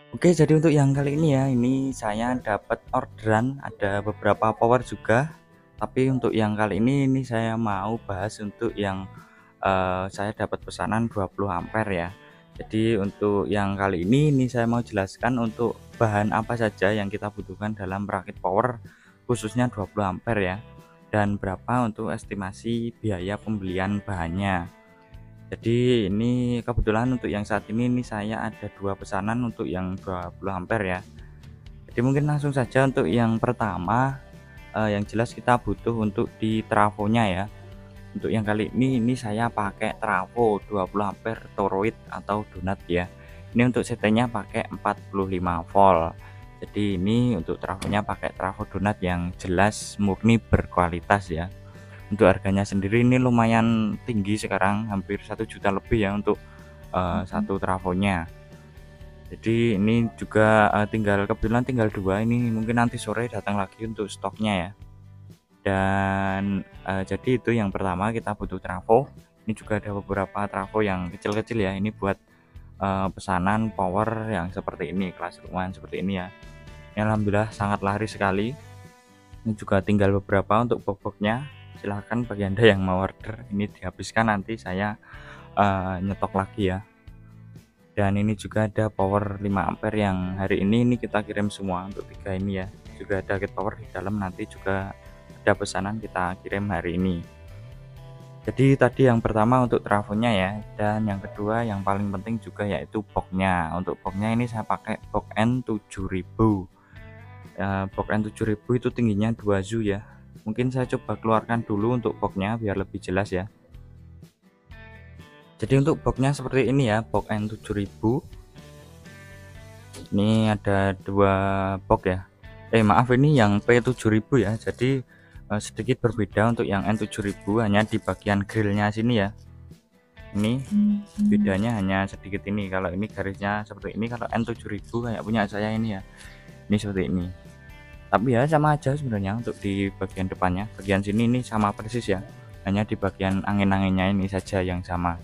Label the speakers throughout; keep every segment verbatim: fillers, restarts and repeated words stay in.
Speaker 1: Oke, jadi untuk yang kali ini ya, ini saya dapat orderan ada beberapa power juga. Tapi untuk yang kali ini ini saya mau bahas untuk yang eh, saya dapat pesanan dua puluh ampere ya. Jadi untuk yang kali ini ini saya mau jelaskan untuk bahan apa saja yang kita butuhkan dalam merakit power khususnya dua puluh ampere ya. Dan berapa untuk estimasi biaya pembelian bahannya. Jadi ini kebetulan untuk yang saat ini ini saya ada dua pesanan untuk yang dua puluh ampere ya. Jadi mungkin langsung saja untuk yang pertama, eh, yang jelas kita butuh untuk di trafonya ya. Untuk yang kali ini ini saya pakai trafo dua puluh ampere toroid atau donat ya. Ini untuk settingnya pakai empat puluh lima volt. Jadi ini untuk trafonya pakai trafo donat yang jelas murni berkualitas ya. Untuk harganya sendiri ini lumayan tinggi sekarang, hampir satu juta lebih ya untuk uh, satu trafonya. Jadi ini juga uh, tinggal kebetulan tinggal dua, ini mungkin nanti sore datang lagi untuk stoknya ya. Dan uh, jadi itu yang pertama, kita butuh trafo. Ini juga ada beberapa trafo yang kecil-kecil ya, ini buat uh, pesanan power yang seperti ini, kelas rumahan seperti ini ya. Ini alhamdulillah sangat laris sekali. Ini juga tinggal beberapa untuk box-boxnya. Silahkan bagi anda yang mau order ini dihabiskan, nanti saya uh, nyetok lagi ya. Dan ini juga ada power lima ampere yang hari ini ini kita kirim semua untuk tiga ini ya. Juga ada gate power di dalam, nanti juga ada pesanan kita kirim hari ini. Jadi tadi yang pertama untuk trafonya ya, dan yang kedua yang paling penting juga yaitu boxnya. Untuk boxnya ini saya pakai box N tujuh ribu. Ya, box N tujuh ribu itu tingginya dua zu ya. Mungkin saya coba keluarkan dulu untuk boxnya biar lebih jelas ya. Jadi untuk boxnya seperti ini ya, box N tujuh ribu. Ini ada dua box ya. Eh maaf, ini yang P tujuh ribu ya. Jadi eh, sedikit berbeda untuk yang N tujuh ribu, hanya di bagian grillnya sini ya. Ini bedanya hanya sedikit ini. Kalau ini garisnya seperti ini, kalau N tujuh ribu kayak punya saya ini ya. Ini seperti ini. Tapi ya sama aja sebenarnya untuk di bagian depannya. Bagian sini ini sama persis ya. Hanya di bagian angin-anginnya ini saja yang sama.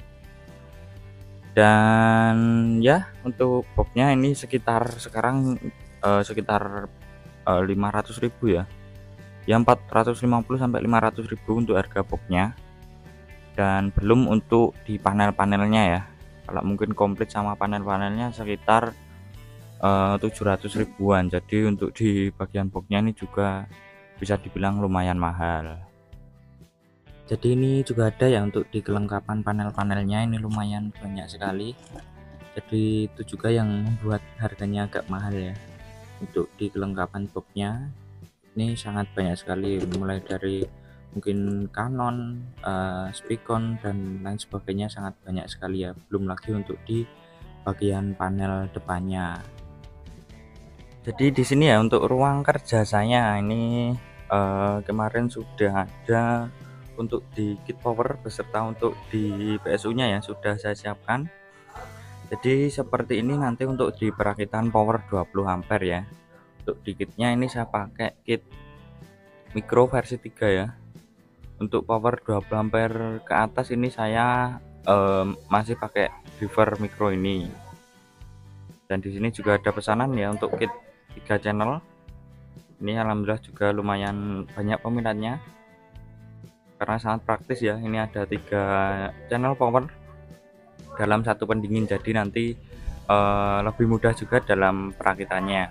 Speaker 1: Dan ya untuk boxnya ini sekitar sekarang eh, sekitar eh, lima ratus ribu ya. Ya empat ratus lima puluh sampai lima ratus ribu untuk harga boxnya. Dan belum untuk di panel-panelnya ya. Kalau mungkin komplit sama panel-panelnya sekitar eh, tujuh ratus ribuan. Jadi untuk di bagian boxnya ini juga bisa dibilang lumayan mahal. Jadi ini juga ada ya untuk di kelengkapan panel-panelnya, ini lumayan banyak sekali. Jadi itu juga yang membuat harganya agak mahal ya. Untuk di kelengkapan boxnya ini sangat banyak sekali, mulai dari mungkin Canon, uh, Spicon dan lain sebagainya, sangat banyak sekali ya. Belum lagi untuk di bagian panel depannya. Jadi di sini ya untuk ruang kerja saya ini uh, kemarin sudah ada untuk di kit power beserta untuk di P S U-nya ya, sudah saya siapkan. Jadi seperti ini nanti untuk di perakitan power dua puluh ampere ya. Untuk di kitnya ini saya pakai kit micro versi tiga ya. Untuk power dua puluh ampere ke atas ini saya um, masih pakai driver micro ini. Dan di sini juga ada pesanan ya untuk kit tiga channel. Ini alhamdulillah juga lumayan banyak peminatnya karena sangat praktis ya. Ini ada tiga channel power dalam satu pendingin, jadi nanti uh, lebih mudah juga dalam perakitannya.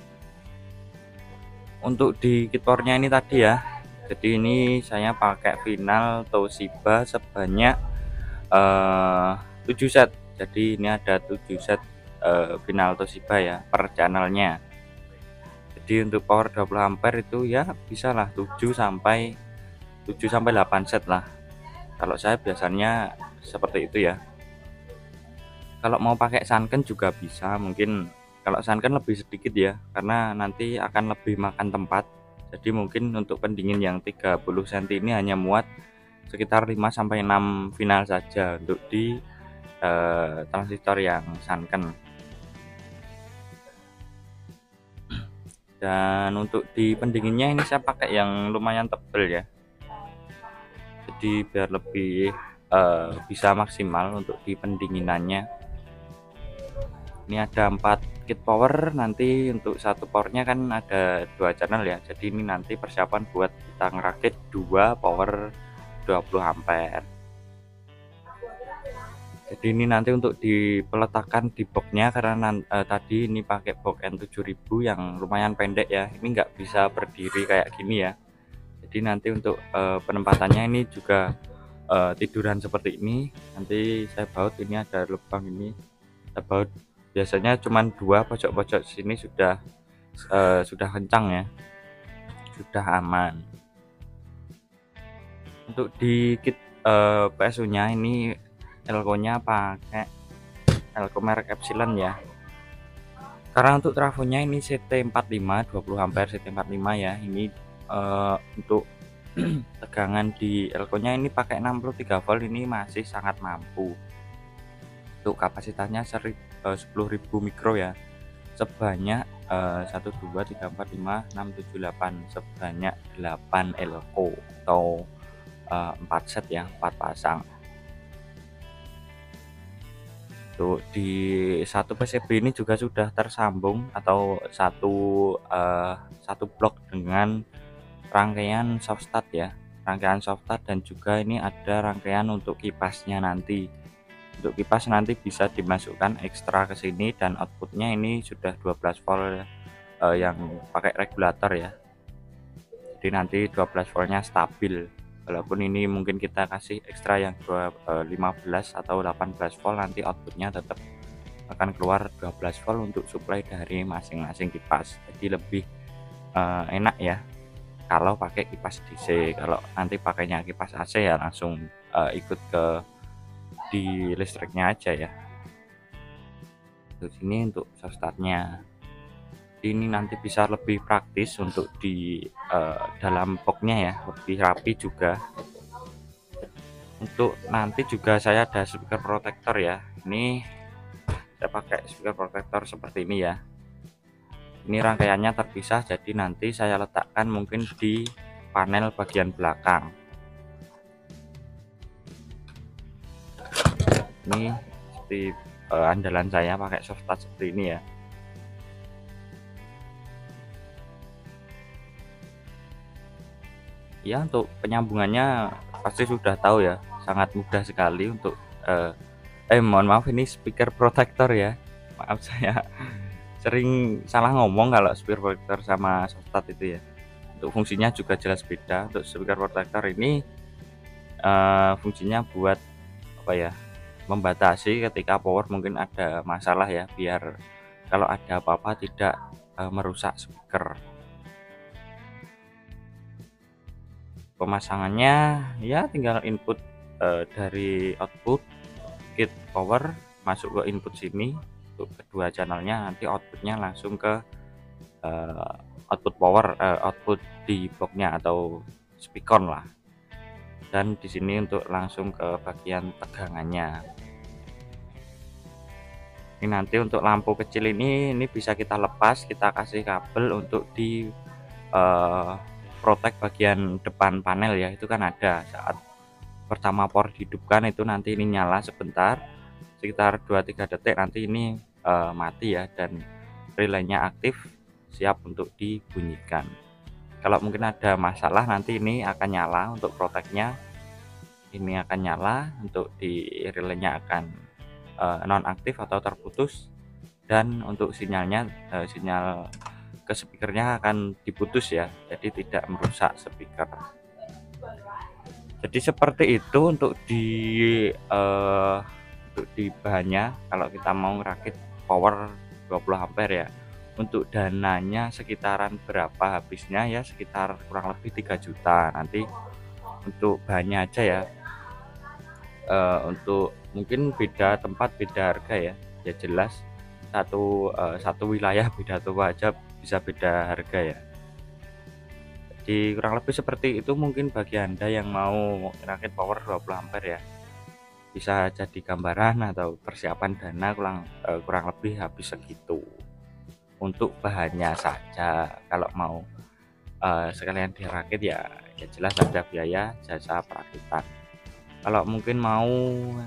Speaker 1: Untuk di kit powernya ini tadi ya, jadi ini saya pakai final Toshiba sebanyak uh, tujuh set. Jadi ini ada tujuh set uh, final Toshiba ya per channelnya. Jadi untuk power dua puluh ampere itu ya bisa lah tujuh sampai delapan set lah. Kalau saya biasanya seperti itu ya. Kalau mau pakai sunken juga bisa, mungkin kalau sunken lebih sedikit ya, karena nanti akan lebih makan tempat. Jadi mungkin untuk pendingin yang tiga puluh sentimeter ini hanya muat sekitar lima sampai enam final saja untuk di eh, transistor yang sunken. Dan untuk di pendinginnya ini saya pakai yang lumayan tebal ya, jadi biar lebih uh, bisa maksimal untuk di pendinginannya. Ini ada empat kit power, nanti untuk satu powernya kan ada dua channel ya, jadi ini nanti persiapan buat kita ngerakit dua power dua puluh ampere. Jadi ini nanti untuk dipeletakkan di boxnya, karena eh, tadi ini pakai box N tujuh ribu yang lumayan pendek ya, ini nggak bisa berdiri kayak gini ya. Jadi nanti untuk eh, penempatannya ini juga eh, tiduran seperti ini, nanti saya baut. Ini ada lubang, ini saya baut, biasanya cuman dua pojok-pojok sini sudah eh, sudah kencang ya, sudah aman. Untuk di kit eh, P S U nya ini elko nya pakai elko merek Epsilon ya, karena untuk trafonya ini C T empat puluh lima dua puluh ampere, C T empat puluh lima ya. Ini uh, untuk tegangan di elko nya ini pakai enam puluh tiga volt, ini masih sangat mampu. Untuk kapasitasnya sepuluh ribu mikro ya, sebanyak uh, satu dua tiga empat lima enam tujuh delapan, sebanyak delapan elko atau uh, empat set ya, empat pasang. Tuh, di satu P C B ini juga sudah tersambung atau satu uh, satu blok dengan rangkaian soft start ya, rangkaian soft start, dan juga ini ada rangkaian untuk kipasnya nanti. Untuk kipas nanti bisa dimasukkan ekstra ke sini, dan outputnya ini sudah dua belas volt uh, yang pakai regulator ya. Jadi nanti dua belas voltnya stabil. Walaupun ini mungkin kita kasih ekstra yang lima belas atau delapan belas volt, nanti outputnya tetap akan keluar dua belas volt untuk supply dari masing-masing kipas. Jadi lebih uh, enak ya kalau pakai kipas D C. Kalau nanti pakainya kipas A C ya langsung uh, ikut ke di listriknya aja ya. Terus ini untuk soft startnya, ini nanti bisa lebih praktis untuk di uh, dalam boxnya ya, lebih rapi juga. Untuk nanti juga saya ada speaker protector ya, ini saya pakai speaker protector seperti ini ya. Ini rangkaiannya terpisah, jadi nanti saya letakkan mungkin di panel bagian belakang. Ini seperti uh, andalan saya pakai soft touch seperti ini ya. Ya, untuk penyambungannya pasti sudah tahu ya, sangat mudah sekali. Untuk eh, eh mohon maaf, ini speaker protector ya, maaf saya sering salah ngomong kalau speaker protector sama soft start itu ya. Untuk fungsinya juga jelas beda. Untuk speaker protector ini eh, fungsinya buat apa ya, membatasi ketika power mungkin ada masalah ya, biar kalau ada apa-apa tidak eh, merusak speaker. Pemasangannya ya tinggal input uh, dari output kit power masuk ke input sini untuk kedua channelnya, nanti outputnya langsung ke uh, output power, uh, output di boxnya atau speaker lah, dan di sini untuk langsung ke bagian tegangannya. Ini nanti untuk lampu kecil ini ini bisa kita lepas, kita kasih kabel untuk di uh, protek bagian depan panel ya. Itu kan ada saat pertama power dihidupkan itu nanti ini nyala sebentar sekitar dua tiga detik, nanti ini uh, mati ya, dan relaynya aktif siap untuk dibunyikan. Kalau mungkin ada masalah nanti ini akan nyala, untuk proteknya ini akan nyala, untuk di relaynya akan uh, nonaktif atau terputus, dan untuk sinyalnya uh, sinyal ke speakernya akan diputus ya, jadi tidak merusak speaker. Jadi seperti itu untuk di uh, untuk di bahannya. Kalau kita mau ngerakit power dua puluh ampere ya, untuk dananya sekitaran berapa habisnya ya, sekitar kurang lebih tiga juta nanti untuk bahannya aja ya. Uh, untuk mungkin beda tempat beda harga ya, ya jelas satu uh, satu wilayah beda toko aja bisa beda harga ya. Jadi kurang lebih seperti itu mungkin bagi Anda yang mau rakit power dua puluh ampere ya. Bisa jadi gambaran atau persiapan dana kurang eh, kurang lebih habis segitu. Untuk bahannya saja, kalau mau eh, sekalian dirakit ya, ya jelas ada biaya jasa perakitan. Kalau mungkin mau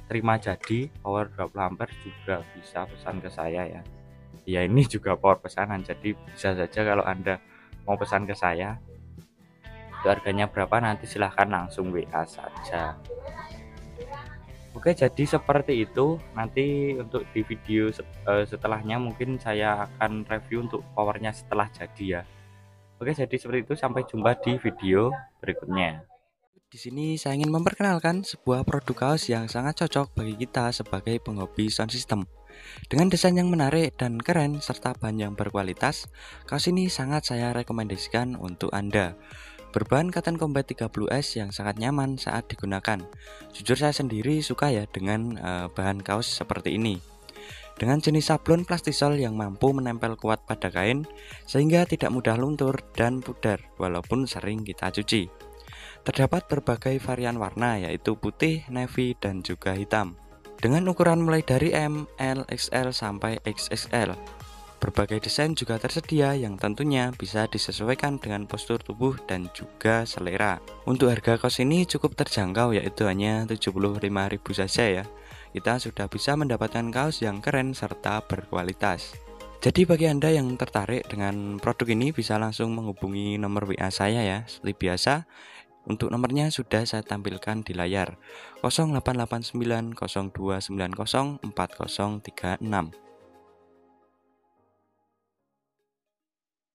Speaker 1: terima jadi power dua puluh ampere juga bisa pesan ke saya ya. Ya ini juga power pesanan, jadi bisa saja kalau Anda mau pesan ke saya, itu harganya berapa nanti silahkan langsung W A saja. Oke, jadi seperti itu. Nanti untuk di video setelahnya mungkin saya akan review untuk powernya setelah jadi ya. Oke, jadi seperti itu. Sampai jumpa di video berikutnya. Di sini saya ingin memperkenalkan sebuah produk kaos yang sangat cocok bagi kita sebagai penghobi sound system. Dengan desain yang menarik dan keren serta bahan yang berkualitas, kaos ini sangat saya rekomendasikan untuk Anda. Berbahan cotton combat tiga puluh S yang sangat nyaman saat digunakan. Jujur saya sendiri suka ya dengan uh, bahan kaos seperti ini. Dengan jenis sablon plastisol yang mampu menempel kuat pada kain sehingga tidak mudah luntur dan pudar walaupun sering kita cuci. Terdapat berbagai varian warna yaitu putih, navy, dan juga hitam. Dengan ukuran mulai dari M, L, X L, sampai X X L. Berbagai desain juga tersedia yang tentunya bisa disesuaikan dengan postur tubuh dan juga selera. Untuk harga kaos ini cukup terjangkau yaitu hanya tujuh puluh lima ribu saja ya. Kita sudah bisa mendapatkan kaos yang keren serta berkualitas. Jadi bagi Anda yang tertarik dengan produk ini bisa langsung menghubungi nomor W A saya ya. Seperti biasa, untuk nomornya sudah saya tampilkan di layar nol delapan delapan sembilan nol dua sembilan nol empat nol tiga enam.